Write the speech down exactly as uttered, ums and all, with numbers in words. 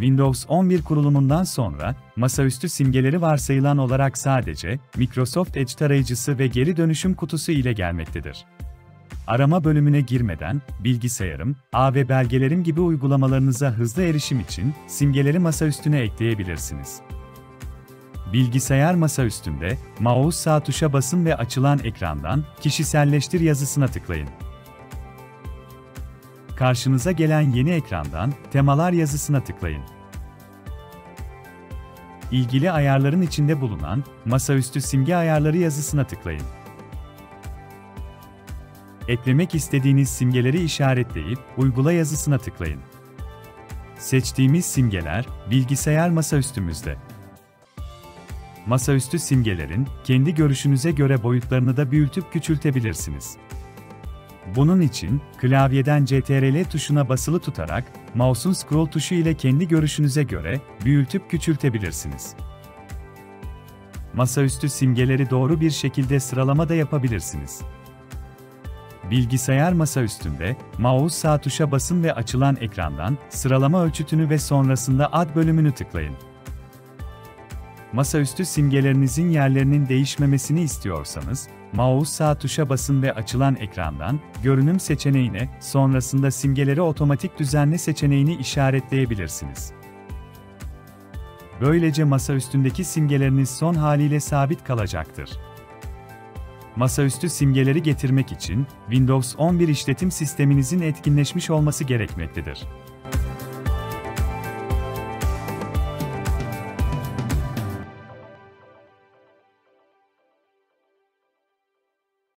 Windows on bir kurulumundan sonra, masaüstü simgeleri varsayılan olarak sadece Microsoft Edge tarayıcısı ve geri dönüşüm kutusu ile gelmektedir. Arama bölümüne girmeden, bilgisayarım, ağ ve belgelerim gibi uygulamalarınıza hızlı erişim için simgeleri masaüstüne ekleyebilirsiniz. Bilgisayar masaüstünde, mouse sağ tuşa basın ve açılan ekrandan "Kişiselleştir" yazısına tıklayın. Karşınıza gelen yeni ekrandan "Temalar" yazısına tıklayın. İlgili ayarların içinde bulunan "Masaüstü simge ayarları" yazısına tıklayın. Eklemek istediğiniz simgeleri işaretleyip "Uygula" yazısına tıklayın. Seçtiğimiz simgeler, bilgisayar masaüstümüzde. Masaüstü simgelerin, kendi görüşünüze göre boyutlarını da büyütüp küçültebilirsiniz. Bunun için, klavyeden Ctrl tuşuna basılı tutarak, mouse'un scroll tuşu ile kendi görüşünüze göre büyütüp küçültebilirsiniz. Masaüstü simgeleri doğru bir şekilde sıralama da yapabilirsiniz. Bilgisayar masaüstünde, mouse sağ tuşa basın ve açılan ekrandan sıralama ölçütünü ve sonrasında Ad bölümünü tıklayın. Masaüstü simgelerinizin yerlerinin değişmemesini istiyorsanız, mouse sağ tuşa basın ve açılan ekrandan Görünüm seçeneğine, sonrasında Simgeleri otomatik düzenle seçeneğini işaretleyebilirsiniz. Böylece masaüstündeki simgeleriniz son haliyle sabit kalacaktır. Masaüstü simgeleri getirmek için, Windows on bir işletim sisteminizin etkinleşmiş olması gerekmektedir.